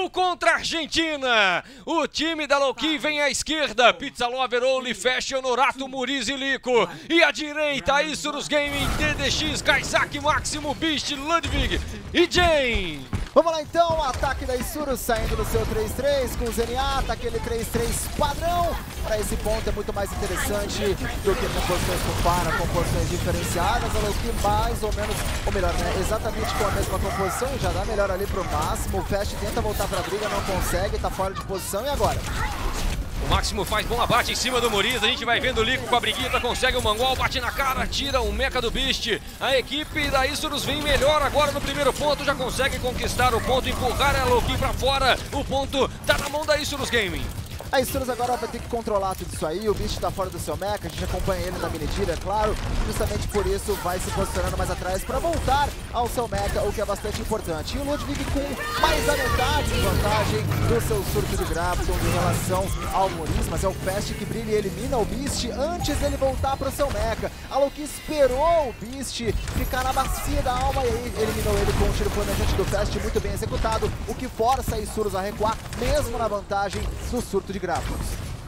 Brasil contra a Argentina. O time da Loki vem à esquerda. Pizza Lover, Only, Fast, Honorato, Muriz e Lico. E à direita, Isurus Gaming, DDX, Kaizak, Máximo, Beast, Ludwig e Jane. Vamos lá então, ataque da Isurus saindo do seu 3-3 com o ZNA, tá aquele 3-3 padrão. Para esse ponto é muito mais interessante do que composições com para, composições diferenciadas. A Loki mais ou menos, ou melhor, né, exatamente com a mesma composição, já dá melhor ali pro Máximo. O Fast tenta voltar pra briga, não consegue, tá fora de posição e agora? O Máximo faz bom abate em cima do Muriz, a gente vai vendo o Lico com a briguita, consegue o Mangual, bate na cara, tira o mecha do Beast. A equipe da Isurus vem melhor agora no primeiro ponto, já consegue conquistar o ponto, empurrar a Loki pra fora. O ponto tá na mão da Isurus Gaming. A Isurus agora vai ter que controlar tudo isso aí, o Beast tá fora do seu mecha, a gente acompanha ele na mini-tira, é claro, justamente por isso vai se posicionando mais atrás para voltar ao seu mecha, o que é bastante importante. E o Ludwig com mais da metade de vantagem do seu surto de Graviton em relação ao Muriz, mas é o Fast que brilha e elimina o Beast antes dele voltar para o seu mecha. A Loki esperou o Beast ficar na bacia da alma e aí eliminou ele com um tiro planejante do Fast muito bem executado, o que força a Isurus a recuar mesmo na vantagem do surto de Graviton.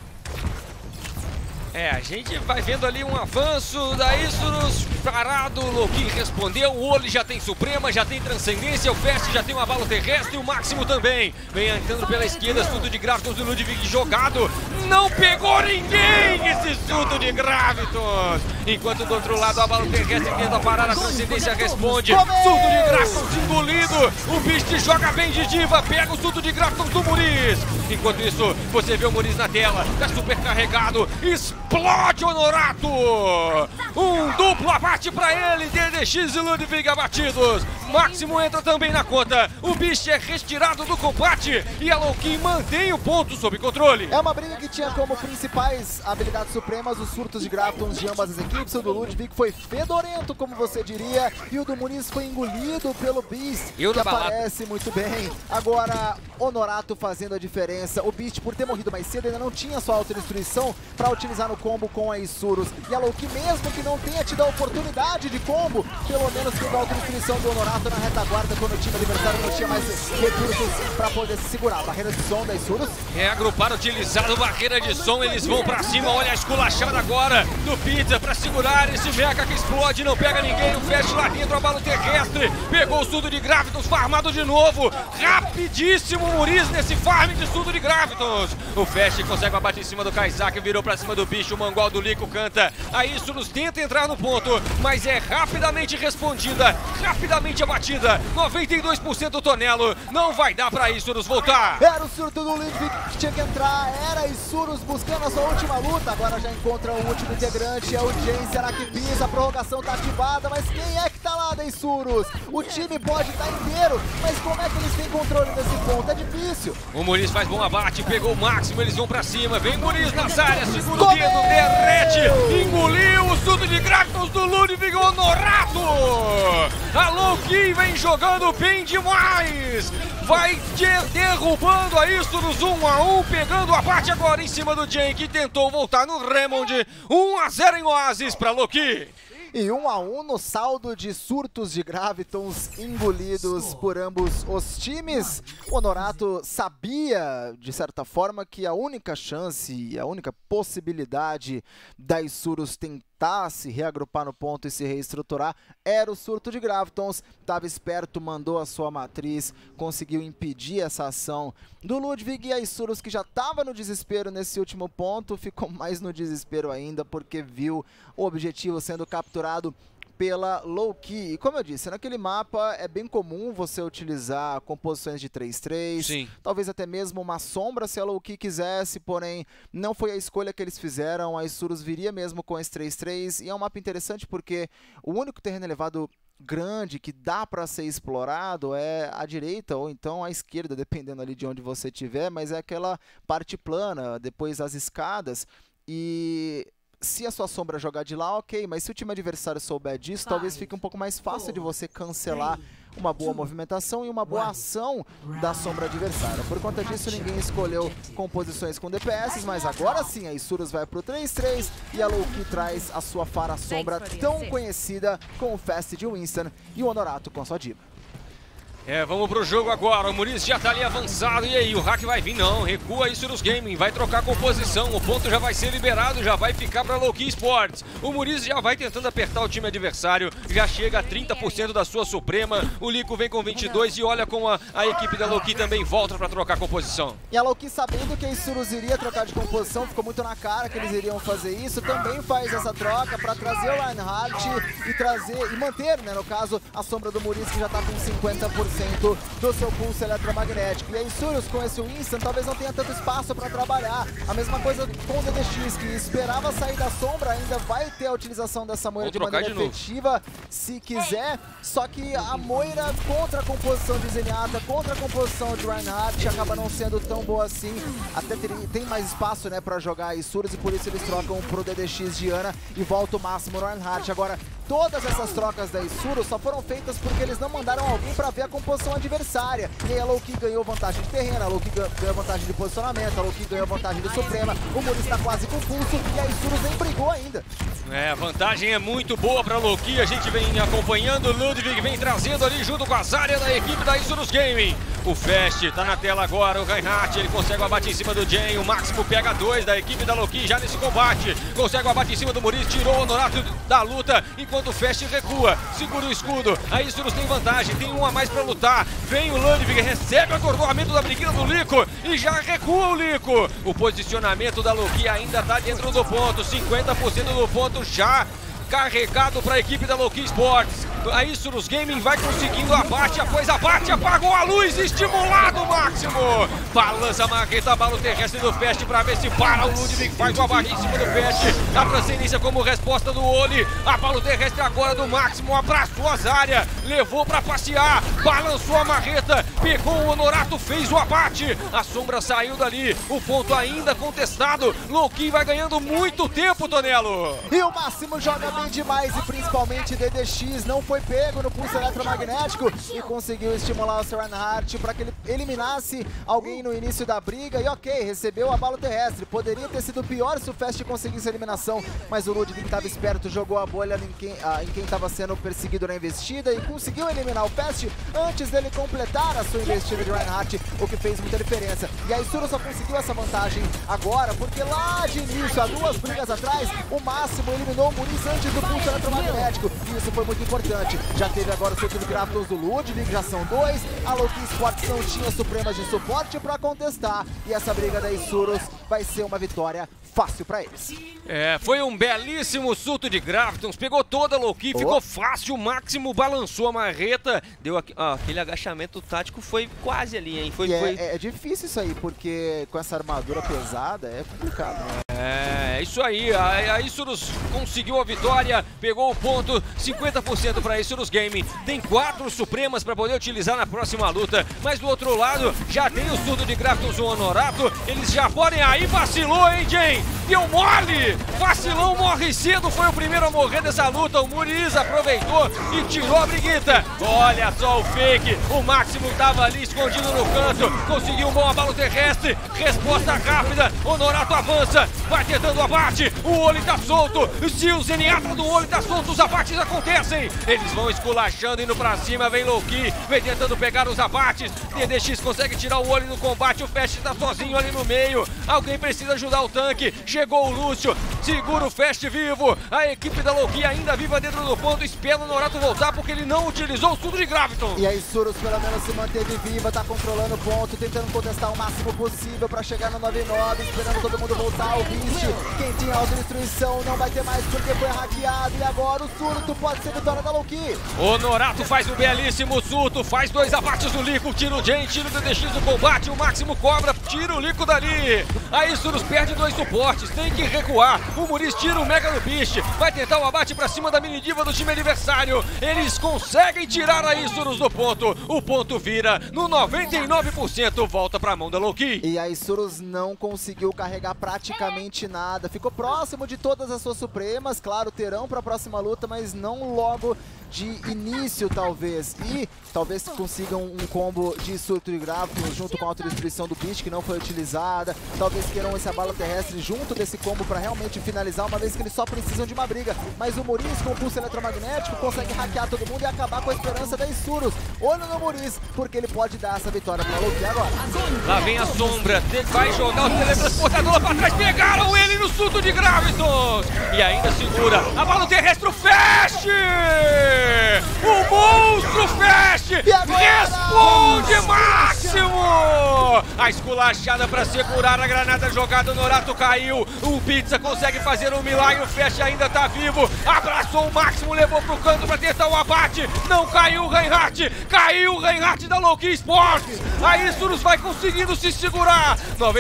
A gente vai vendo ali um avanço da Isurus, parado, o Loki respondeu, o Oli já tem Suprema, já tem Transcendência, o Fast já tem um abalo terrestre e o Máximo também. Vem entrando pela esquerda, surto de Graviton do Ludwig jogado, não pegou ninguém esse surto de Graviton. Enquanto do outro lado o abalo terrestre tenta parar, a Transcendência responde, surto de Graviton engolido, o Beast joga bem de diva, pega o surto de Graviton do Muriz. Enquanto isso, você vê o Muriz na tela, tá super carregado, explode Honorato! Um duplo abate pra ele, DDX e Ludwig abatidos. Máximo entra também na conta, o Beast é retirado do combate e a Loki mantém o ponto sob controle. É uma briga que tinha como principais habilidades supremas os surtos de Gravitons de ambas as equipes. O do Ludwig foi fedorento, como você diria, e o do Muniz foi engolido pelo Beast, que aparece muito bem. Agora, Honorato fazendo a diferença. O Beast, por ter morrido mais cedo, ainda não tinha sua autodestruição para utilizar no combo com a Isurus. E a Loki, mesmo que não tenha tido a oportunidade de combo, pelo menos teve a autodestruição do Honorato na retaguarda quando o time adversário não tinha mais recursos para poder se segurar. Barreira de som da Isurus. Agrupar, utilizado barreira de som, eles vão pra cima, olha a esculachada agora do Pizza pra segurar esse mecha que explode, não pega ninguém, o Fast lá dentro, abalo terrestre, pegou o surto de Gravitons, farmado de novo, rapidíssimo o Muriz nesse farm de surto de Gravitons. O Fast consegue um abate em cima do Kaizak, virou pra cima do bicho, o Mangual do Lico canta, a Isurus tenta entrar no ponto, mas é rapidamente respondida, rapidamente abatida, 92% Tonelo, não vai dar pra Isurus voltar. Era o surto do Ludwig que tinha que entrar, era Isurus buscando a sua última luta, agora já encontra o último integrante, é o Jane, será que pisa, a prorrogação tá ativada, mas quem é que tá lá da Isurus? O time pode estar inteiro, mas como é que eles têm controle desse ponto? É difícil. O Muriz faz bom abate, pegou o Máximo, eles vão pra cima, vem Muriz nas áreas, segura o dedo, derrete, engoliu o surto de Gravitons do Ludwig Honorato. A Loki vem jogando bem demais, vai derrubando a Isurus 1 a 1, pegando o abate agora em cima do Jane, que tentou voltar no Raymond. 1 a 0 em Oasis pra Loki. E 1 a 1 no saldo de surtos de Gravitons engolidos por ambos os times. O Honorato sabia, de certa forma, que a única chance, a única possibilidade da Isurus tentar se reagrupar no ponto e se reestruturar era o surto de Gravitons. Estava esperto, mandou a sua matriz, conseguiu impedir essa ação do Ludwig, e a Isurus, que já estava no desespero nesse último ponto, ficou mais no desespero ainda porque viu o objetivo sendo capturado pela Loki. E como eu disse, naquele mapa é bem comum você utilizar composições de 3-3, talvez até mesmo uma sombra se a Loki quisesse, porém não foi a escolha que eles fizeram, a Isurus viria mesmo com esse 3-3, e é um mapa interessante porque o único terreno elevado grande que dá para ser explorado é a direita ou então a esquerda, dependendo ali de onde você estiver, mas é aquela parte plana, depois as escadas, e se a sua sombra jogar de lá, ok, mas se o time adversário souber disso, talvez fique um pouco mais fácil de você cancelar uma boa movimentação e uma boa ação da sombra adversária. Por conta disso, ninguém escolheu composições com DPS, mas agora sim a Isurus vai pro 3-3 e a Loki traz a sua Fara Sombra tão conhecida com o Fast de Winston e o Honorato com a sua diva. Vamos pro jogo agora, o Muriz já tá ali avançado, e aí, o hack vai vir? Não, recua Isurus Gaming, vai trocar composição, o ponto já vai ser liberado, já vai ficar pra Loki Sports. O Muriz já vai tentando apertar o time adversário, já chega a 30% da sua Suprema, o Lico vem com 22 e olha como a equipe da Loki também volta pra trocar composição. E a Loki, sabendo que a Isurus iria trocar de composição, ficou muito na cara que eles iriam fazer isso, também faz essa troca pra trazer o Reinhardt e manter, né, no caso, a sombra do Muriz, que já tá com 50% do seu pulso eletromagnético. E a Isurus, com esse Winston, talvez não tenha tanto espaço para trabalhar. A mesma coisa com o DDX, que esperava sair da sombra, ainda vai ter a utilização dessa Moira de maneira efetiva, se quiser. Só que a Moira contra a composição de Zenyatta, contra a composição de Reinhardt, acaba não sendo tão boa assim. Até tem mais espaço, né, para jogar a Isurus, e por isso eles trocam pro DDX de Ana e volta o máximo Reinhardt. Agora, todas essas trocas da Isurus só foram feitas porque eles não mandaram alguém para ver a composição adversária. E aí a Loki ganhou vantagem de terreno, a Loki ganhou vantagem de posicionamento, a Loki ganhou vantagem de Suprema, o Muriz está quase com pulso e a Isurus nem brigou ainda. A vantagem é muito boa para Loki, a gente vem acompanhando, o Ludwig vem trazendo ali junto com a Zarya da equipe da Isurus Gaming. O Fast tá na tela agora, o Reinhardt, ele consegue o abate em cima do Jay, o Máximo pega 2 da equipe da Loki já nesse combate, consegue o abate em cima do Muriz, tirou o Honorato da luta, enquanto o Fast recua, segura o escudo, a Isurus tem vantagem, tem um a mais para lutar, vem o Ludwig, recebe o atordoamento da briguinha do Lico e já recua o Lico. O posicionamento da Loki ainda tá dentro do ponto, 50% do ponto já carregado para a equipe da Loki Sports. A Isurus Gaming vai conseguindo abate após abate, apagou a luz, estimulado o Máximo. Balança a marreta, bala o terrestre do Fast para ver se para. O Ludwig faz o abate em cima do Fast. A transcendência como resposta do Oli. A bala terrestre agora do Máximo, abraçou a Zarya, levou para passear, balançou a marreta, pegou o Honorato, fez o abate. A sombra saiu dali, o ponto ainda contestado. Loki vai ganhando muito tempo, Tonelo. E o Máximo joga bem demais e principalmente DDX não foi pego no pulso eletromagnético e conseguiu estimular o seu Reinhardt para que ele eliminasse alguém no início da briga. E ok, recebeu a bala terrestre. Poderia ter sido pior se o Fast conseguisse a eliminação, mas o Ludwig estava esperto, jogou a bolha em quem estava sendo perseguido na investida e conseguiu eliminar o Fast antes dele completar a sua investida de Reinhardt, o que fez muita diferença. E a Isurus só conseguiu essa vantagem agora porque lá de início, há 2 brigas atrás, o Máximo eliminou o Muriz antes do pulso eletromagnético, e isso foi muito importante. Já teve agora o surto de Graftos do Ludwig, já são 2. A Loki Sports não tinha supremas de suporte para contestar, e essa briga da Isurus vai ser uma vitória fácil para eles. Foi um belíssimo surto de Graftons, pegou toda a Loki, ficou fácil, o Máximo balançou a marreta, deu aquele agachamento tático, foi quase ali, hein? É difícil isso aí, porque com essa armadura pesada é complicado, né? É isso aí, a Isurus conseguiu a vitória, pegou o ponto, 50% para a Isurus Gaming, tem 4 supremas para poder utilizar na próxima luta, mas do outro lado já tem o surto de Graftons, o Honorato, eles já podem, aí vacilou, hein, Jay? Deu mole! Vacilão morre cedo, foi o primeiro a morrer dessa luta, o Muriz aproveitou e tirou a briguita. Olha só o fake, o Máximo estava ali escondido no canto, conseguiu um bom abalo terrestre, resposta rápida, Honorato avança, vai tentando o abate, o Oli tá solto, se o Zenyatta do Oli tá solto, os abates acontecem, eles vão esculachando, indo pra cima, vem Loki, vem tentando pegar os abates, DDX consegue tirar o Oli no combate, o Fast tá sozinho ali no meio, alguém precisa ajudar o tanque, chegou o Lúcio, segura o Fast vivo, a equipe da Loki ainda viva dentro do ponto, espera o Honorato voltar porque ele não utilizou o surto de Graviton. E a Isurus pelo menos se manteve viva, tá controlando o ponto, tentando contestar o máximo possível pra chegar no 9-9, esperando todo mundo voltar, o Beast, quem tinha autodestruição não vai ter mais porque foi hackeado, e agora o surto pode ser vitória da Loki. Honorato faz um belíssimo surto, faz 2 abates do Lico, tira o Jay, tira o DDX do combate, o Máximo cobra, tira o Lico dali, a Isurus perde 2 suportes, tem que recuar, o Muriz tira o Mega do Beast, vai tentar o abate pra cima da mini diva do time adversário, eles conseguem tirar a Isurus do ponto, o ponto vira no 99%, volta pra mão da Loki. E a Isurus não conseguiu carregar praticamente absolutamente nada. Ficou próximo de todas as suas supremas, claro, terão para a próxima luta, mas não logo de início, talvez. E talvez consigam um combo de surto de Graviton junto com a autodestruição do Beast, que não foi utilizada. Talvez queiram esse abalo terrestre junto desse combo para realmente finalizar, uma vez que eles só precisam de uma briga. Mas o Muriz, com o pulso eletromagnético, consegue hackear todo mundo e acabar com a esperança da Isurus. Olho no Muriz, porque ele pode dar essa vitória para a Loki agora. Lá vem a sombra, vai jogar o teletransportador para trás, pegaram ele no surto de Graviton! E ainda segura, abalo terrestre, o Fast! O monstro Fast responde Máximo! A esculachada para segurar a granada jogada, o Norato caiu, o Pizza consegue fazer um milagre, o Fast ainda tá vivo, abraçou o Máximo, levou pro canto para tentar o abate, não caiu o Reinhardt, caiu o Reinhardt da Loki Sports, a Isurus vai conseguindo se segurar,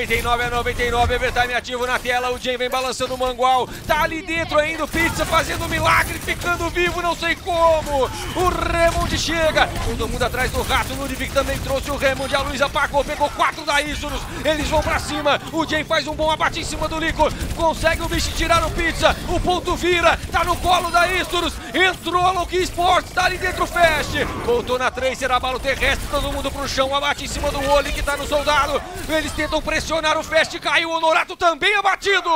99-99, Evertime ativo na tela, o Jay vem balançando o mangual, tá ali dentro ainda o Pizza fazendo um milagre, ficando vivo, não sei como, o Raymond chega, todo mundo atrás do rato, o Ludwig também trouxe o Raymond, a Luiz apagou, pegou 4 da Isurus, eles vão pra cima, o Jay faz um bom abate em cima do Lico, consegue o bicho tirar o Pizza, o ponto vira, tá no colo da Isurus, entrou a Loki Sports, tá ali dentro o Fast, voltou na Tracer, abalo terrestre, todo mundo pro chão, abate em cima do Oli que tá no soldado, eles tentam pressionar o Fast, caiu, o Honorato também abatido!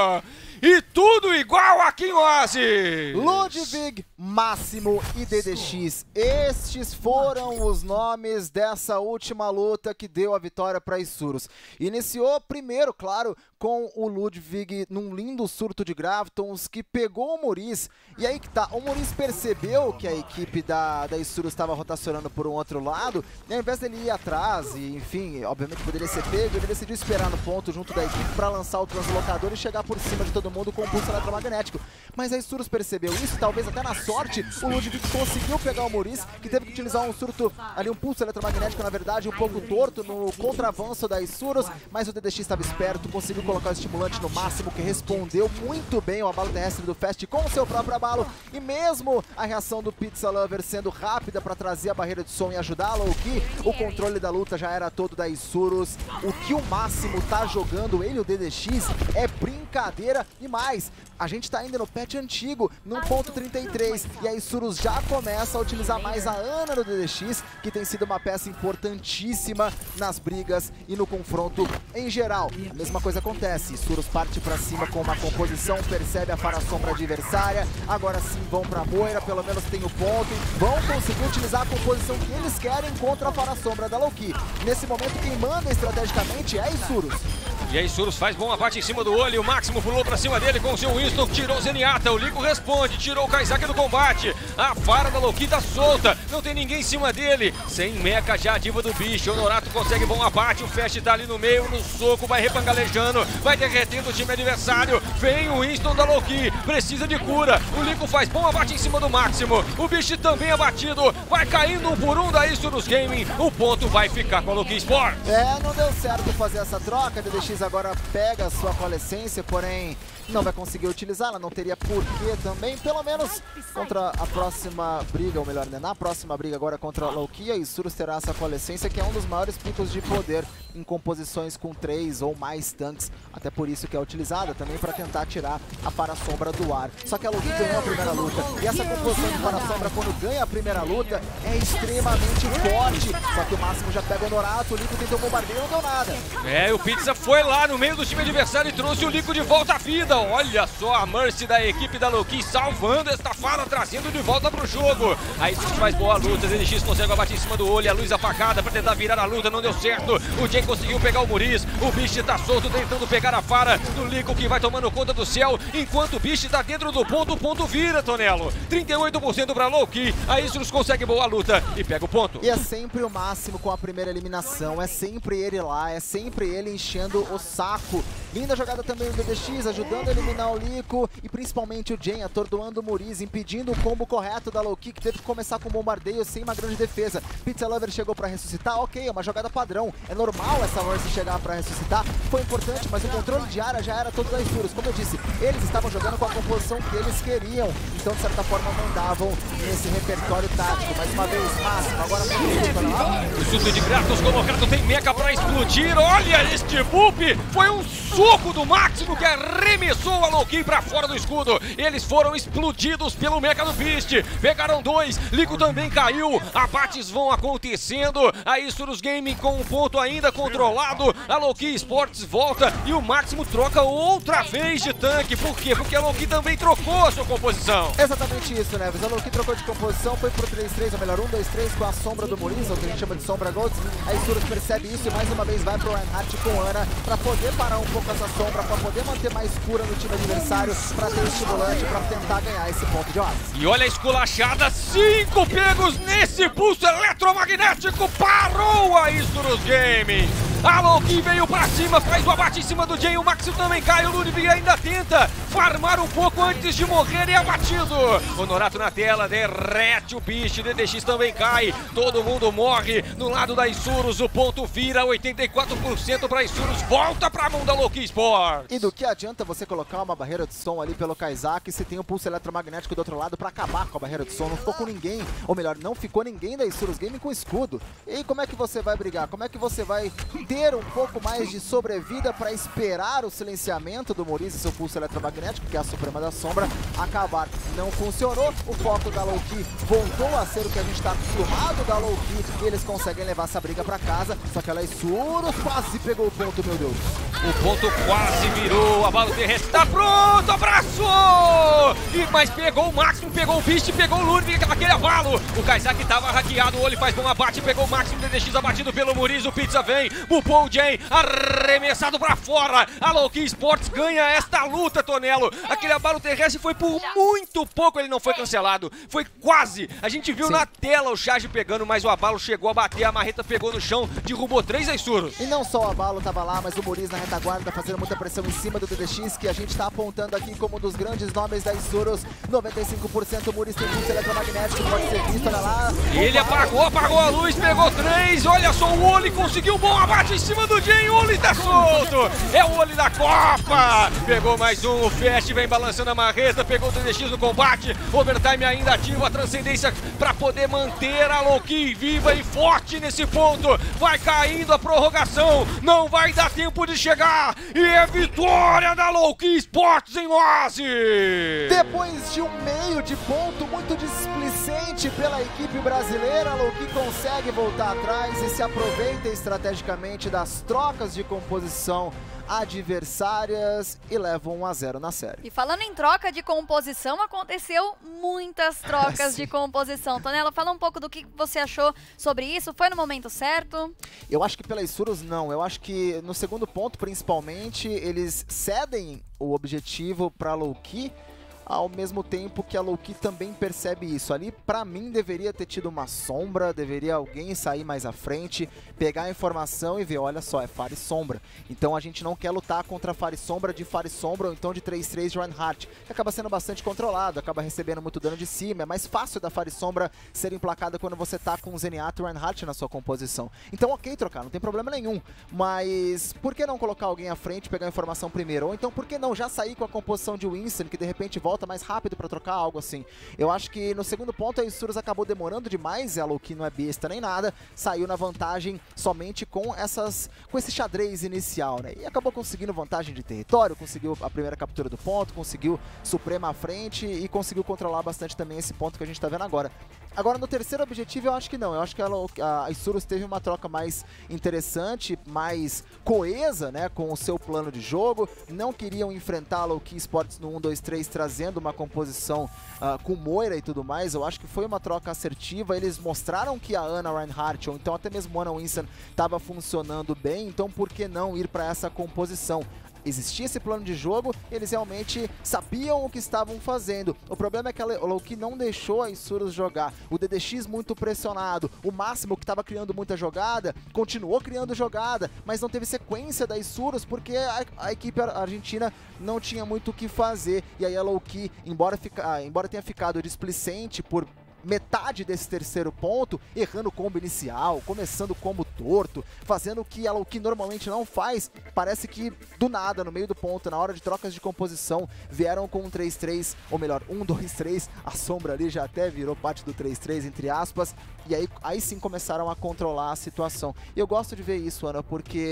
E tudo igual aqui em Oasis! Ludwig, Máximo e DDX. Estes foram os nomes dessa última luta que deu a vitória para Isurus. Iniciou primeiro, claro, com o Ludwig num lindo surto de Gravitons que pegou o Muriz. E aí que tá, o Muriz percebeu que a equipe da Isurus estava rotacionando por um outro lado. E ao invés dele ir atrás e, enfim, obviamente poderia ser pego, ele decidiu esperar no ponto junto da equipe para lançar o translocador e chegar por cima de todo mundo com o pulso eletromagnético. Mas a Isurus percebeu isso, talvez até na sorte, o Ludwig conseguiu pegar o Muriz, que teve que utilizar um surto, ali um pulso eletromagnético, na verdade, um pouco torto no contravanço da Isurus, mas o DDX estava esperto, conseguiu colocar o estimulante no Máximo, que respondeu muito bem ao abalo terrestre do Fast com o seu próprio abalo, e mesmo a reação do Pizza Lover sendo rápida para trazer a barreira de som e ajudá-lo, o controle da luta já era todo da Isurus. O que o Máximo tá jogando, ele e o DDX, é brincadeira e mais. A gente tá ainda no patch antigo, no ponto 33, e a Isurus já começa a utilizar mais a Ana no DDX, que tem sido uma peça importantíssima nas brigas e no confronto em geral. A mesma coisa acontece, Isurus parte pra cima com uma composição, percebe a Fara-Sombra adversária, agora sim vão pra Moira, pelo menos tem o ponto, vão conseguir utilizar a composição que eles querem contra a Fara-Sombra da Loki. Nesse momento quem manda estrategicamente é a Isurus. E aí Isurus faz bom abate em cima do olho, o Máximo pulou pra cima dele com o seu Winston, tirou o Zenyatta, o Lico responde, tirou o Kaizaki do combate, a Fara da Loki tá solta, não tem ninguém em cima dele, sem mecha já a diva do bicho, o Honorato consegue bom abate, o Fast tá ali no meio, no soco, vai repangalejando, vai derretendo o time adversário, vem o Winston da Loki, precisa de cura, o Lico faz bom abate em cima do Máximo, o bicho também abatido, vai caindo um por um da Isurus Gaming, o ponto vai ficar com a Loki Sports. Não deu certo fazer essa troca, DDX agora pega a sua coalescência, porém não vai conseguir utilizá-la, não teria porquê também, pelo menos contra a próxima briga, ou melhor, né, na próxima briga agora contra a Loki, a Isurus terá essa coalescência, que é um dos maiores picos de poder em composições com 3 ou mais tanques, até por isso que é utilizada também para tentar tirar a Fara-Sombra do ar. Só que a Loki ganhou a primeira luta, e essa composição de Fara-Sombra quando ganha a primeira luta é extremamente forte, só que o Máximo já pega o Honorato, o Lico tentou bombardeio e não deu nada. O Pizza foi lá no meio do time adversário e trouxe o Lico de volta à vida. Olha só a Mercy da equipe da Loki salvando esta Fara, trazendo de volta pro jogo. Aí faz boa luta, ZNX consegue abater em cima do olho, a luz apagada pra tentar virar a luta, não deu certo. O Jay conseguiu pegar o Muriz, o Bicho tá solto tentando pegar a Fara do Lico, que vai tomando conta do céu, enquanto o Bicho tá dentro do ponto, o ponto vira, Tonelo. 38% pra Loki, a Isurus consegue boa luta e pega o ponto. E é sempre o Máximo com a primeira eliminação, é sempre ele lá, é sempre ele enchendo o saco. Linda jogada também do DDX, ajudando a eliminar o Lico e principalmente o Jay atordoando o Muriz, impedindo o combo correto da Loki, que teve que começar com bombardeio sem uma grande defesa. Pizza Lover chegou pra ressuscitar, ok, é uma jogada padrão, é normal essa Mercy chegar pra ressuscitar, foi importante, mas o controle de área já era todo da Isurus. Como eu disse, eles estavam jogando com a composição que eles queriam, então de certa forma mandavam nesse repertório tático. Mais uma vez, Máximo, agora o surto de Kratos colocado, tem mecha pra explodir, olha este bup, foi um surto soco do Máximo que arremessou a Loki pra fora do escudo. Eles foram explodidos pelo Mecha do Beast. Pegaram 2, Lico também caiu. Abates vão acontecendo. A Isurus Gaming com um ponto ainda controlado. A Loki Sports volta e o Máximo troca outra vez de tanque. Por quê? Porque a Loki também trocou a sua composição. Exatamente isso, Neves. A Loki trocou de composição, foi pro 3-3, ou melhor, 1-2-3 com a sombra do Muriza, o que a gente chama de sombra Golds. A Isurus percebe isso e mais uma vez vai pro Reinhardt com Ana pra poder parar um pouco essa sombra, pra poder manter mais cura no time adversário, pra ter estimulante, pra tentar ganhar esse ponto de Oasis. E olha a esculachada, 5 pegos nesse pulso eletromagnético, parou a Isurus Gaming. A Loki veio pra cima, faz o abate em cima do Jay, o Maxi também cai, o Ludwig ainda tenta farmar um pouco antes de morrer e é abatido. Honorato na tela, derrete o Beast, DDX também cai, todo mundo morre no lado da Isurus, o ponto vira 84% pra Isurus, volta pra mão da Loki Sport. E do que adianta você colocar uma barreira de som ali pelo Kaizak se tem um pulso eletromagnético do outro lado pra acabar com a barreira de som? Não ficou com ninguém, ou melhor, não ficou ninguém da Isurus Gaming com escudo. E aí, como é que você vai brigar? Como é que você vai ter um pouco mais de sobrevida para esperar o silenciamento do Muriza e seu pulso eletromagnético, que é a Suprema da Sombra, acabar? Não funcionou, o foco da Loki voltou a ser o que a gente está acostumado da Loki, e eles conseguem levar essa briga para casa, só que ela é Isurus, quase pegou o ponto, meu Deus. O ponto quase virou, a bala terrestre tá pronto, abraçou! Mas pegou o Máximo, pegou o Beast, pegou o Ludwig, aquele abalo. O Kaizak tava hackeado, o Oli faz bom abate, pegou o Máximo, DDX abatido pelo Muriza, o Pizza vem, bupou o Jay, arremessado pra fora. A Loki Sports ganha esta luta, Tonelo. Aquele abalo terrestre foi por muito pouco, ele não foi cancelado, foi quase. A gente viu na tela o charge pegando, mas o abalo chegou a bater, a marreta pegou no chão, derrubou 3 Isurus. E não só o abalo tava lá, mas o Muriza na retaguarda fazendo muita pressão em cima do DDX, que a gente tá apontando aqui como um dos grandes nomes da Isurus. 95% o Muriza tem pulso eletromagnético, pode ser visto, olha lá. Ele apagou a luz, pegou 3, olha só o Oli, conseguiu um bom abate em cima do Jay, o Oli tá solto, é o Oli da Copa, pegou mais um, o Fast vem balançando a marreta, pegou o DDX no combate, overtime ainda ativo, a transcendência pra poder manter a Loki viva e forte nesse ponto, vai caindo a prorrogação, não vai dar tempo de chegar, e é vitória da Loki Sports em Oasis! Depois de um meio de ponto muito displicente pela equipe brasileira, a Loki consegue voltar atrás e se aproveita estrategicamente das trocas de composição adversárias e leva 1-0 na série. E falando em troca de composição, aconteceu muitas trocas de composição. Tonelo, fala um pouco do que você achou sobre isso, foi no momento certo? Eu acho que pela Isurus não, eu acho que no segundo ponto principalmente eles cedem o objetivo para Loki, ao mesmo tempo que a Loki também percebe isso. Ali, pra mim, deveria ter tido uma sombra, deveria alguém sair mais à frente, pegar a informação e ver, olha só, é Far e Sombra. Então a gente não quer lutar contra Far e Sombra de Far e Sombra ou então de 3-3 de Reinhardt, que acaba sendo bastante controlado, acaba recebendo muito dano de cima, é mais fácil da Far e Sombra ser emplacada quando você tá com o Zenyatta e o Reinhardt na sua composição. Então ok trocar, não tem problema nenhum, mas por que não colocar alguém à frente e pegar a informação primeiro? Ou então por que não já sair com a composição de Winston, que de repente volta mais rápido pra trocar algo assim. Eu acho que no segundo ponto a Isurus acabou demorando demais, a Loki não é besta nem nada, saiu na vantagem somente com esse xadrez inicial, né? E acabou conseguindo vantagem de território, conseguiu a primeira captura do ponto, conseguiu Suprema à frente e conseguiu controlar bastante também esse ponto que a gente tá vendo agora. Agora no terceiro objetivo eu acho que não, eu acho que a Isurus teve uma troca mais interessante, mais coesa, né, com o seu plano de jogo, não queriam enfrentar a Loki Sports no 1-2-3 trazendo uma composição com Moira e tudo mais. Eu acho que foi uma troca assertiva, eles mostraram que a Ana Reinhardt ou então até mesmo a Ana Winston estava funcionando bem, então por que não ir para essa composição? Existia esse plano de jogo, eles realmente sabiam o que estavam fazendo. O problema é que a Loki não deixou a Isurus jogar. O DDX muito pressionado, o Máximo que estava criando muita jogada, continuou criando jogada, mas não teve sequência da Isurus porque a equipe argentina não tinha muito o que fazer. E aí a Loki, embora tenha ficado displicente por metade desse terceiro ponto, errando o combo inicial, começando o combo torto, fazendo o que a Loki normalmente não faz, parece que do nada, no meio do ponto, na hora de trocas de composição, vieram com um 3-3, ou melhor, 1-2-3, a sombra ali já até virou parte do 3-3, entre aspas, e aí sim começaram a controlar a situação. E eu gosto de ver isso, Ana, porque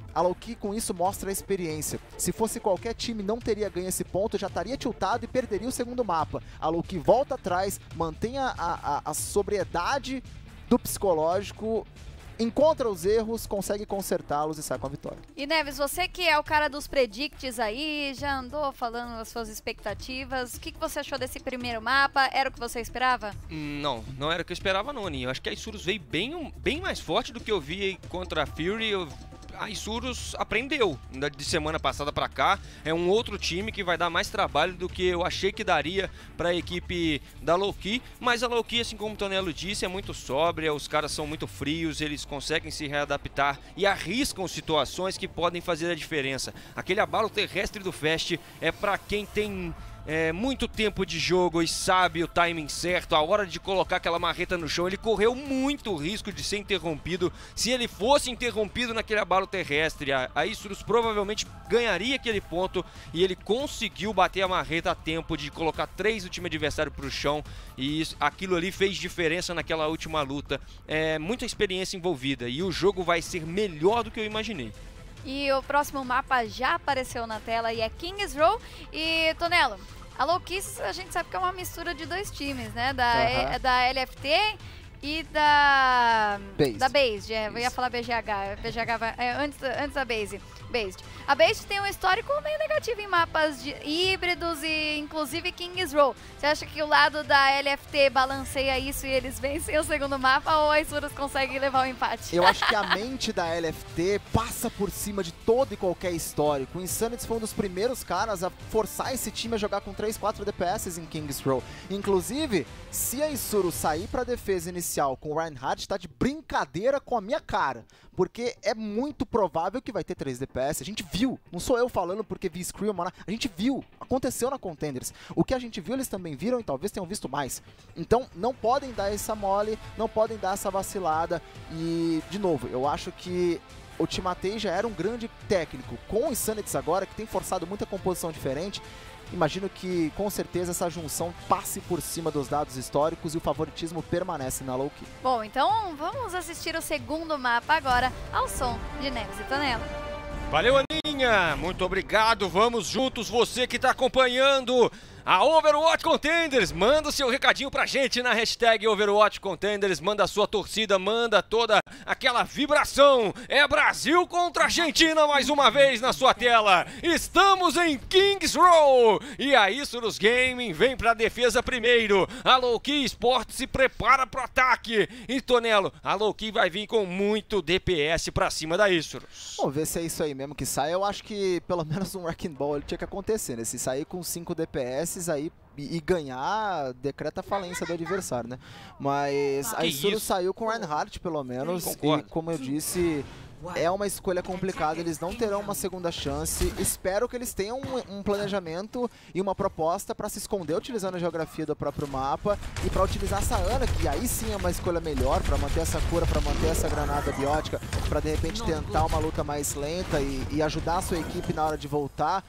A Loki com isso mostra a experiência. Se fosse qualquer time, não teria ganho esse ponto, já estaria tiltado e perderia o segundo mapa. A Loki volta atrás, mantém a sobriedade do psicológico, encontra os erros, consegue consertá-los e sai com a vitória. E Neves, você que é o cara dos predicts aí, já andou falando as suas expectativas, o que você achou desse primeiro mapa? Era o que você esperava? Não era o que eu esperava não, Aninha. Eu acho que a Isurus veio bem mais forte do que eu vi contra a Fury. A Isurus aprendeu de semana passada pra cá. É um outro time que vai dar mais trabalho do que eu achei que daria pra equipe da Loki. Mas a Loki, assim como o Tonelo disse, é muito sóbria. Os caras são muito frios, eles conseguem se readaptar e arriscam situações que podem fazer a diferença. Aquele abalo terrestre do Fast é pra quem tem muito tempo de jogo e sabe o timing certo, a hora de colocar aquela marreta no chão. Ele correu muito risco de ser interrompido. Se ele fosse interrompido naquele abalo terrestre, a Isurus provavelmente ganharia aquele ponto, e ele conseguiu bater a marreta a tempo de colocar 3 do time adversário para o chão, e aquilo ali fez diferença naquela última luta. Muita experiência envolvida e o jogo vai ser melhor do que eu imaginei. E o próximo mapa já apareceu na tela e é Kings Row. E Tonelo, a Loki, a gente sabe que é uma mistura de 2 times, né? Da LFT e da Based. Eu ia falar BGH. Antes da Based. A Based tem um histórico meio negativo em mapas híbridos e inclusive Kings Row. Você acha que o lado da LFT balanceia isso e eles vencem o segundo mapa, ou a Isurus consegue levar o empate? Eu acho que a mente da LFT passa por cima de todo e qualquer histórico. O Insanity foi um dos primeiros caras a forçar esse time a jogar com 3, 4 DPS em Kings Row. Inclusive, se a Isurus sair pra defesa inicial com o Reinhardt, tá de brincadeira com a minha cara. Porque é muito provável que vai ter 3 DPS. A gente viu, não sou eu falando porque vi Scream, a gente viu, aconteceu na Contenders. O que a gente viu, eles também viram e talvez tenham visto mais. Então, não podem dar essa mole, não podem dar essa vacilada. E, de novo, eu acho que o Timatei já era um grande técnico. Com o Insanity agora, que tem forçado muita composição diferente, imagino que, com certeza, essa junção passe por cima dos dados históricos e o favoritismo permanece na Loki. Bom, então vamos assistir o segundo mapa agora, ao som de Neves e Tonelo. Valeu, Aninha! Muito obrigado, vamos juntos, você que está acompanhando a Overwatch Contenders. Manda o seu recadinho pra gente na hashtag Overwatch Contenders, manda a sua torcida, manda toda aquela vibração. É Brasil contra Argentina mais uma vez na sua tela. Estamos em Kings Row e a Isurus Gaming vem pra defesa primeiro. A Loki Sports se prepara pro ataque. E Tonelo, a Loki vai vir com muito DPS pra cima da Isurus. Vamos ver se é isso aí mesmo que sai. Eu acho que pelo menos um Wrecking Ball tinha que acontecer, né? Se sair com 5 DPS aí e ganhar, decreta a falência do adversário, né? Mas a Isurus saiu com o Reinhardt, pelo menos, e como eu disse, é uma escolha complicada, eles não terão uma segunda chance. Espero que eles tenham um planejamento e uma proposta para se esconder utilizando a geografia do próprio mapa e para utilizar essa Ana, que aí sim é uma escolha melhor, para manter essa cura, para manter essa granada biótica, para de repente tentar uma luta mais lenta e ajudar a sua equipe na hora de voltar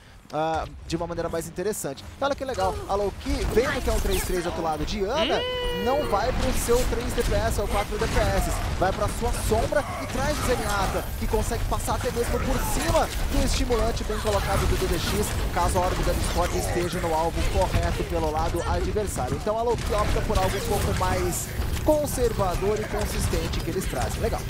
de uma maneira mais interessante. Olha que legal, a Loki, vendo que é um 3-3 do outro lado de Ana, não vai pro seu 3 DPS ou 4 DPS, vai pra sua sombra e traz o Zenyatta, que consegue passar até mesmo por cima do estimulante bem colocado do DDX, caso a hora do Discord esteja no alvo correto pelo lado adversário. Então a Loki opta por algo um pouco mais conservador e consistente que eles trazem. Legal.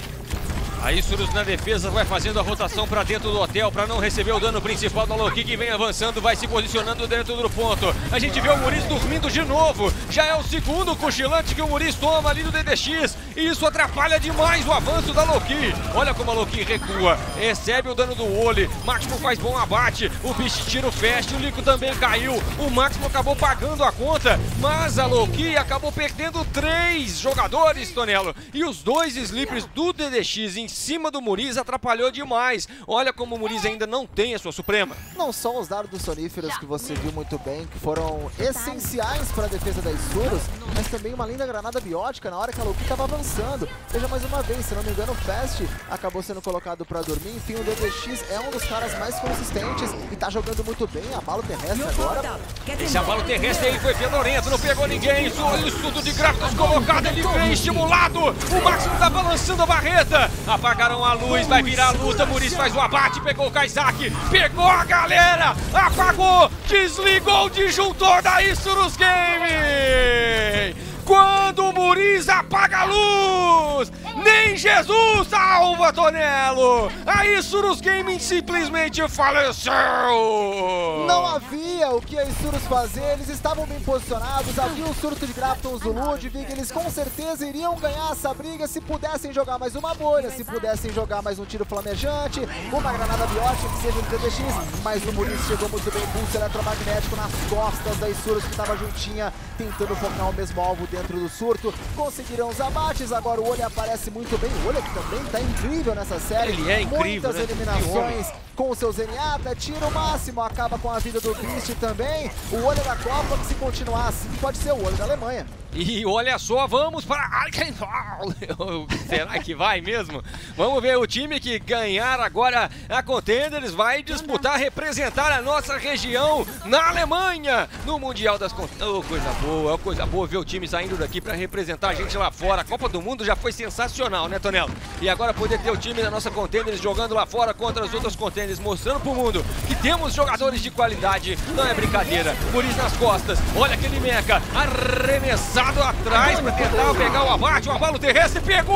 A Isurus na defesa vai fazendo a rotação para dentro do hotel para não receber o dano principal da Loki, que vem avançando, vai se posicionando dentro do ponto. A gente vê o Muriz dormindo de novo. Já é o segundo cochilante que o Muriz toma ali no DDX. E isso atrapalha demais o avanço da Loki. Olha como a Loki recua. Recebe o dano do Oli. Máximo faz bom abate. O bicho tira o Fast. O Lico também caiu. O Máximo acabou pagando a conta. Mas a Loki acabou perdendo 3 jogadores, Tonelo. E os 2 Sleepers do DDX em cima do Muriz atrapalhou demais. Olha como o Muriz ainda não tem a sua Suprema. Não só os dardos soníferos que você viu muito bem, que foram essenciais para a defesa da Isurus, mas também uma linda granada biótica na hora que a Loki estava avançando. descansando. Veja mais uma vez, se não me engano, o Fast acabou sendo colocado pra dormir. Enfim, o DDX é um dos caras mais consistentes e tá jogando muito bem. Abalo terrestre agora. Esse abalo terrestre aí foi fedorento, não pegou ninguém. Estudo de Gravitas colocado, ele vem estimulado. O Máximo tá balançando a barreta. Apagaram a luz, vai virar a luta. Muriz faz o abate, pegou o Kaizaki, pegou a galera, apagou, desligou o disjuntor da Isurus Gaming. Quando o Muriz apaga a luz, nem Jesus salva, Tonelo! A Isurus Gaming simplesmente faleceu! Não havia o que a Isurus fazer, eles estavam bem posicionados, havia o surto de Graptons do Ludwig, eles com certeza iriam ganhar essa briga se pudessem jogar mais uma bolha, se pudessem jogar mais um tiro flamejante, uma granada biótica que seja do DDX, mas o Muriz chegou muito bem, pulso eletromagnético nas costas da Isurus que estava juntinha, tentando focar o mesmo alvo dentro do surto, conseguiram os abates, agora o Olho aparece muito bem, o Olho que também tá incrível nessa série, ele é incrível, muitas né? eliminações com o seu Zenyatta, tira o máximo, acaba com a vida do Beast também, o Olho da Copa que se continuar assim pode ser o Olho da Alemanha. E olha só, vamos para Arkansas. Será que vai mesmo? Vamos ver o time que ganhar agora a Contenders vai disputar, representar a nossa região na Alemanha no Mundial das Contenders. Oh, coisa boa ver o time saindo daqui para representar a gente lá fora. A Copa do Mundo já foi sensacional, né, Tonelo? E agora poder ter o time da nossa Contenders jogando lá fora contra as outras Contenders, mostrando pro mundo que temos jogadores de qualidade, não é brincadeira. Muriz nas costas, olha aquele mecha, arremessado atrás para tentar pegar o abate, o abalo terrestre pegou!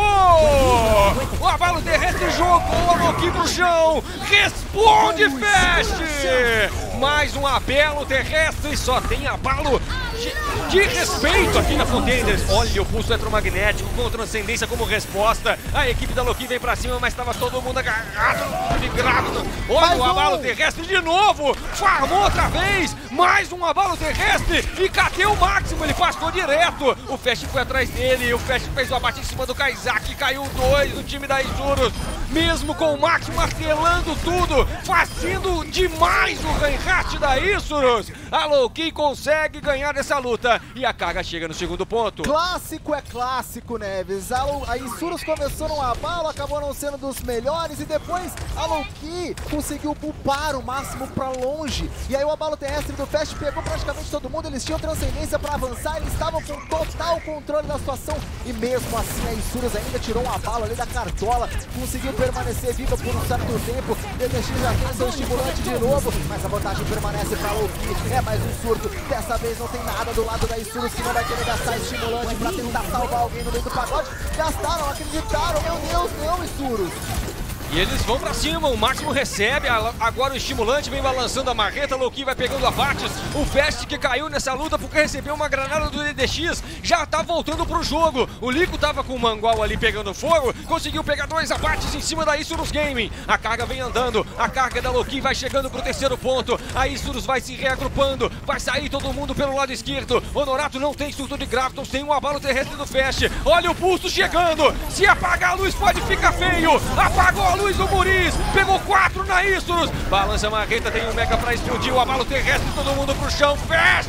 O abalo terrestre jogou a Loki pro chão, responde Fast! Mais um abalo terrestre, só tem abalo de respeito aqui na Contenders. Olha o pulso eletromagnético com transcendência como resposta. A equipe da Loki vem pra cima, mas estava todo mundo agarrado de grávido. Olha o abalo terrestre de novo. Farmou outra vez. Mais um abalo terrestre. E cadê o Máximo? Ele passou direto. O Fast foi atrás dele. O Fast fez o abate em cima do Kaizaki. Caiu 2 do time da Isurus. Mesmo com o Máximo martelando tudo, fazendo demais o Reinhardt da Isurus. A Loki consegue ganhar essa luta e a carga chega no segundo ponto. Clássico é clássico, Neves. A Isurus começou num abalo, acabou não sendo dos melhores e depois a Loki conseguiu pulpar o Máximo pra longe. E aí o abalo terrestre do Fast pegou praticamente todo mundo, eles tinham transcendência pra avançar, eles estavam com total controle da situação e mesmo assim a Isurus ainda tirou um abalo ali da cartola, conseguiu permanecer viva por um certo tempo. DDX já tem seu estimulante de novo, mas a vantagem permanece pra Loki. É mais um surto, dessa vez não tem nada do lado da Isurus que não vai querer gastar estimulante pra tentar salvar alguém no meio do pagode. Gastaram, acreditaram, meu Deus, não, Isurus. E eles vão pra cima, o Máximo recebe, agora o estimulante vem balançando a marreta, Loki vai pegando abates, o Fast que caiu nessa luta porque recebeu uma granada do DDX, já tá voltando pro jogo, o Lico tava com o Mangual ali pegando fogo, conseguiu pegar 2 abates em cima da Isurus Gaming, a carga vem andando, a carga da Loki vai chegando pro terceiro ponto, a Isurus vai se reagrupando, vai sair todo mundo pelo lado esquerdo, Honorato não tem surto de Graptons, tem um abalo terrestre do Fast, olha o pulso chegando, se apagar a luz pode ficar feio, apagou a luz o Muriz, pegou 4 na Isurus, balança a marreta, tem um mega pra explodir, o abalo terrestre, todo mundo pro chão, Fast!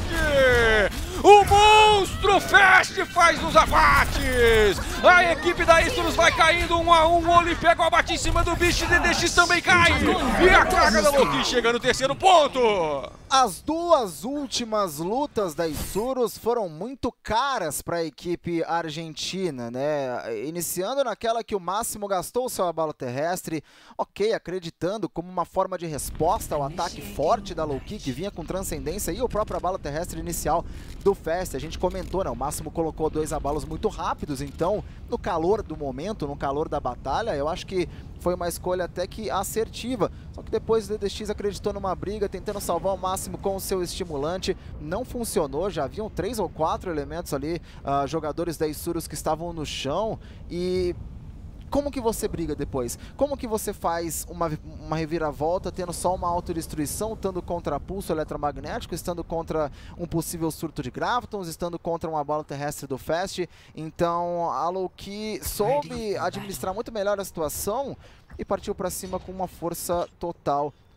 O monstro Fast faz os abates! A equipe da Isurus vai caindo 1 a 1, o Oli pega o abate em cima do bicho, DDX também cai! E a carga da Loki chega no terceiro ponto! As duas últimas lutas da Isurus foram muito caras para a equipe argentina, né? Iniciando naquela que o Máximo gastou o seu abalo terrestre, ok, acreditando como uma forma de resposta ao ataque forte da Loki, que vinha com transcendência, e o próprio abalo terrestre inicial do Fast. A gente comentou, né? O Máximo colocou 2 abalos muito rápidos, então, no calor do momento, no calor da batalha, eu acho que foi uma escolha até que assertiva. Só que depois o DDX acreditou numa briga, tentando salvar o Máximo com o seu estimulante. Não funcionou, já haviam 3 ou 4 elementos ali, jogadores da Isurus que estavam no chão. E como que você briga depois? Como que você faz uma reviravolta tendo só uma autodestruição, estando contra pulso eletromagnético, estando contra um possível surto de Gravitons, estando contra um abalo terrestre do Fast? Então a Loki soube administrar muito melhor a situação e partiu para cima com uma força total.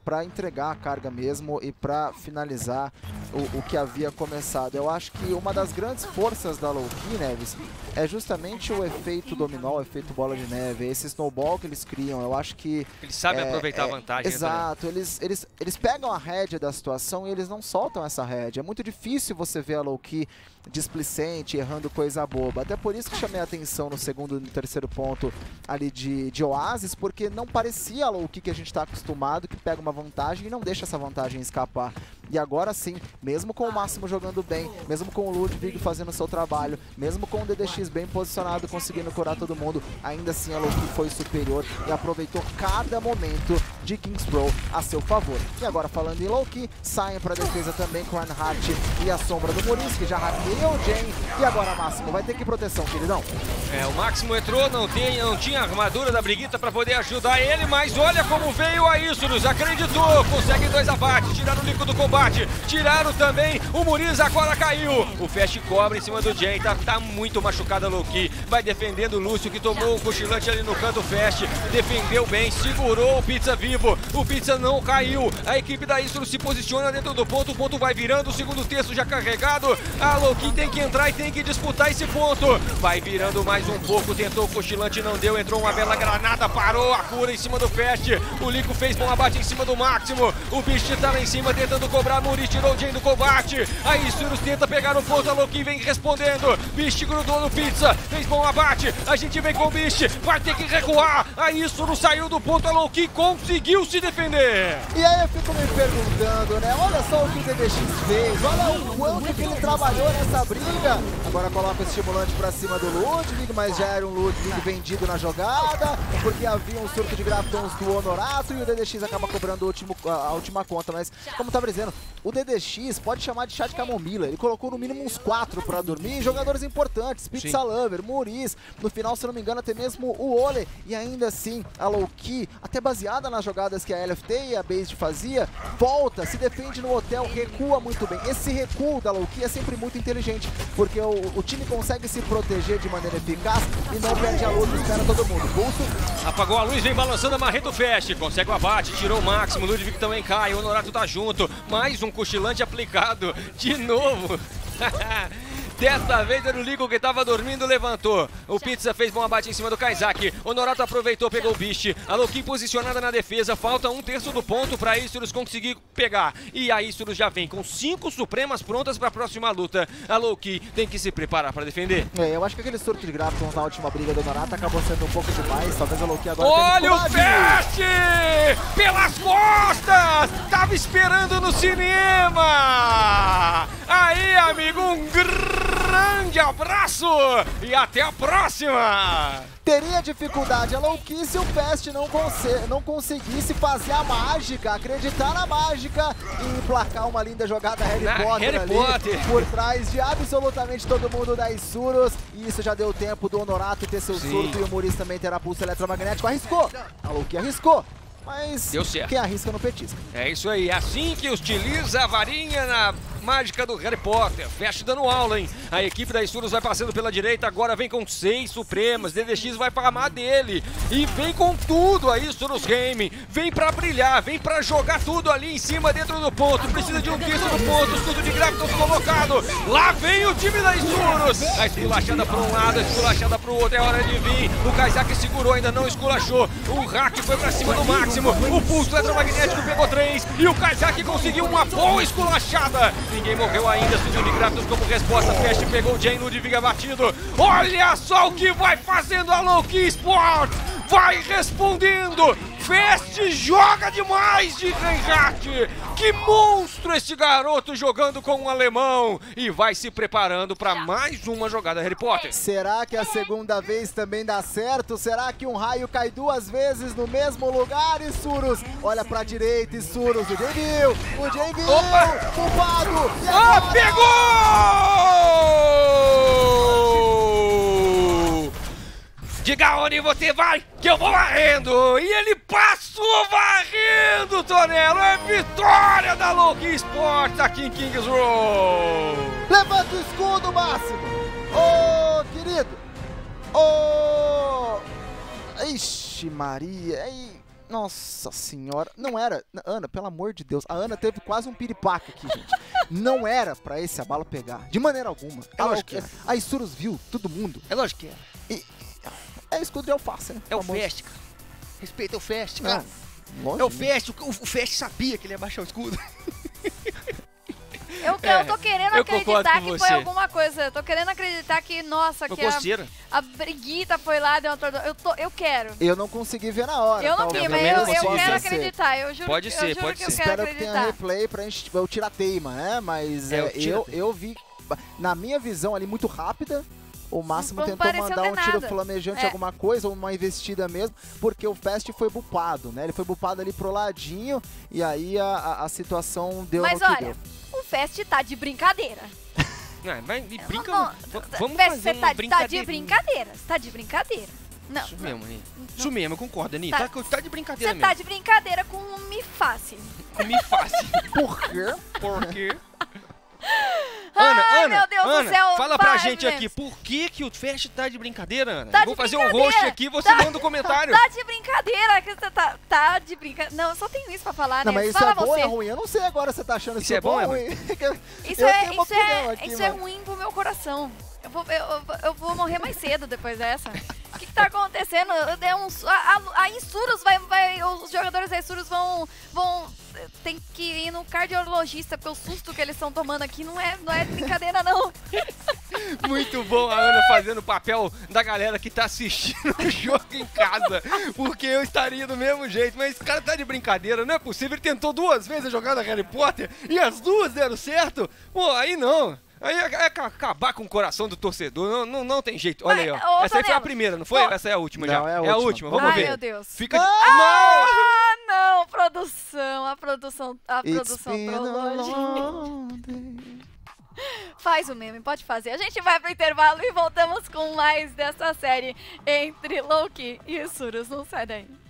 para entregar a carga mesmo e para finalizar o que havia começado. Eu acho que uma das grandes forças da Low-Ki, Neves, é justamente o efeito dominó, o efeito bola de neve, esse snowball que eles criam. Eu acho que... Eles sabem aproveitar a vantagem. Exato, eles pegam a rédea da situação e eles não soltam essa rédea. É muito difícil você ver a Low-Ki displicente, errando coisa boba. Até por isso que chamei a atenção no segundo e no terceiro ponto ali de Oasis, porque não parecia a Low-Ki que a gente está acostumado, que pega uma vantagem e não deixa essa vantagem escapar. E agora sim, mesmo com o Máximo jogando bem, mesmo com o Ludwig fazendo o seu trabalho, mesmo com o DDX bem posicionado, conseguindo curar todo mundo, ainda assim a Low-Ki foi superior e aproveitou cada momento de Kingsbro a seu favor. E agora falando em Low-Ki, saem para a defesa também com o Reinhardt e a sombra do Muris, que já hackeia o Jane. E agora Máximo, vai ter que proteção, queridão. O Máximo entrou, não tinha armadura da Brigitte para poder ajudar ele, mas olha como veio a Isurus, acreditou, consegue 2 abates, tiraram o Nico do combate, tiraram também o Muris, agora caiu. O Fast cobra em cima do Jane, tá muito machucada a Low-Ki, vai defendendo o Lúcio, que tomou um cochilante ali no canto. Fast defendeu bem, segurou o Pizza vivo, o Pizza não caiu, a equipe da Isurus se posiciona dentro do ponto, o ponto vai virando, o segundo terço já carregado, a Low-Ki tem que entrar e tem que disputar esse ponto, vai virando mais um pouco, tentou o cochilante, não deu, entrou uma bela granada, parou a cura em cima do Fast, o Lico fez bom abate em cima do Máximo, o Beast tá lá em cima tentando cobrar, Muris tirou o Jane do combate, a Isurus tenta pegar o ponto, a Low-Ki vem respondendo, Beast grudou no Pizza, fez bom abate, a gente vem com o Beast, vai ter que recuar, a Isurus saiu do ponto, a Low-Ki conseguiu se defender. E aí eu fico me perguntando, né, olha só o que o DDX fez, olha o quanto que ele trabalhou nessa briga, agora coloca o estimulante pra cima do Ludwig, mas já era um Ludwig vendido na jogada, porque havia um surto de Gravitons do Honorato e o DDX acaba cobrando a última conta, mas como eu tava dizendo, o DDX pode chamar de chá de camomila, ele colocou no mínimo uns 4 pra dormir, jogadores importantes, Pizza Lover, Muris, no final, se não me engano, até mesmo o Ole, e ainda assim a Low-Ki, até baseada nas jogadas que a LFT e a Based fazia, volta, se defende no hotel, recua muito bem. Esse recuo da Low-Ki é sempre muito inteligente, porque o time consegue se proteger de maneira eficaz e não perde a luta, espera todo mundo. Pulso. Apagou a luz, vem balançando a marreta do Fast, consegue o abate, tirou o Máximo, o Ludwig também cai, o Honorato tá junto, mais um cochilante aplicado, de novo. Desta vez era o Lico que estava dormindo, levantou. O Pizza fez bom abate em cima do Kaizaki. O Honorato aproveitou, pegou o Beast. A Low-Ki posicionada na defesa. Falta 1/3 do ponto para a Isurus conseguir pegar. E a Isurus já vem com 5 Supremas prontas para a próxima luta. A Low-Ki tem que se preparar para defender. Eu acho que aquele surto de Gravitons na última briga do Honorato acabou sendo um pouco demais. Talvez a Low-Ki agora... Olha o Fast! Pelas costas! Tava esperando no cinema! Aí, amigo, um grande abraço e até a próxima! Teria dificuldade a Low-Ki se o Fast não conseguisse fazer a mágica, acreditar na mágica e emplacar uma linda jogada Harry Potter por trás de absolutamente todo mundo da Isurus. E isso já deu tempo do Honorato ter seu surto e o Muris também terá pulso eletromagnético. Arriscou! A Low-Ki arriscou! Mas deu certo. Quem arrisca não petisca. É isso aí, assim que utiliza a varinha na mágica do Harry Potter. Fast dando aula, hein? A equipe da Isurus vai passando pela direita, agora vem com 6 Supremas. DDX vai pra amar dele. E vem com tudo a Isurus Gaming. Vem pra brilhar, vem pra jogar tudo ali em cima, dentro do ponto. Precisa de um terço do ponto, escudo de Gravitons colocado. Lá vem o time da Isurus. A esculachada pra um lado, a esculachada pro outro. É hora de vir. O Kaizaki segurou, ainda não esculachou. O hack foi pra cima do Máximo. O pulso eletromagnético pegou 3. E o Kaizaki conseguiu uma boa esculachada. Ninguém morreu ainda, escudo de Gravitons como resposta. Fast pegou o Jane, Ludwig abatido. Olha só o que vai fazendo a Low-Ki Sports. Vai respondendo. Fast joga demais de Reinhardt. Que monstro esse garoto jogando com um alemão. E vai se preparando para mais uma jogada Harry Potter. Será que a segunda vez também dá certo? Será que um raio cai 2 vezes no mesmo lugar, Isurus? Olha pra direita, Isurus. O Jay viu! O Jay viu! Culpado! Pegou! Diga onde você vai, que eu vou varrendo! E ele passou varrendo, Tonelo! É vitória da Low-Ki Sports aqui em Kings Row! Levanta o escudo, Máximo! Ô, querido! Ô... Ixi, Maria! Nossa senhora. Não era... Ana, pelo amor de Deus. A Ana teve quase um piripaque aqui, gente. Não era pra esse abalo pegar. De maneira alguma. É lógico que é. A Isurus viu todo mundo. É lógico que é. É escudo de alface, né? É o Fast, cara. Respeita o Fast, cara. Lógico, É o Fast. O Fast sabia que ele ia baixar o escudo. Eu tô querendo acreditar que foi alguma coisa. Eu tô querendo acreditar que, nossa, que a Brigitta foi lá, deu uma tortura. Eu quero. Eu não consegui ver na hora. Eu não vi, mas eu quero acreditar. Eu juro pode ser. Espero que tenha replay pra gente eu tirar a teima, né? Mas eu vi, na minha visão ali, muito rápida. O Máximo tentou mandar um tiro flamejante, alguma coisa, ou uma investida mesmo, porque o Fast foi bupado, né? Ele foi bupado ali pro ladinho, e aí a situação deu no que deu. Mas olha, o Fast tá de brincadeira. Mas brinca... Vamos fazer uma brincadeira. Tá de brincadeira, você tá de brincadeira. Não, isso mesmo, Ani. Isso mesmo, eu concordo, Ani. Tá de brincadeira mesmo. Você tá de brincadeira com o Miface. Com o Miface. Por quê? Por quê? Ana, meu Deus do céu, fala pra gente aqui, por que o Fast tá de brincadeira, Ana? Vou fazer um roast aqui, você manda um comentário. Tá de brincadeira, tá de brincadeira. Não, eu só tenho isso pra falar, né? Não, mas isso fala é bom ou você. É ruim? Eu não sei agora se você tá achando isso é bom ou ruim. Isso é ruim pro meu coração. Eu vou morrer mais cedo depois dessa. O que tá acontecendo? A Isurus os jogadores da Isurus vão tem que ir no cardiologista, porque o susto que eles estão tomando aqui não é brincadeira, não. Muito bom a Ana fazendo o papel da galera que tá assistindo o jogo em casa, porque eu estaria do mesmo jeito, mas esse cara tá de brincadeira, não é possível, ele tentou 2 vezes a jogada Harry Potter e as 2 deram certo, pô, aí não. Aí é acabar com o coração do torcedor, não tem jeito. Olha aí, ó. Essa aí foi a primeira, não foi? Essa é a última já. É a última, vamos ver. Ai, meu Deus. Fica de... não, produção. A produção trollou. Faz o meme, pode fazer. A gente vai pro intervalo e voltamos com mais dessa série entre Loki e Isurus. Não sai daí.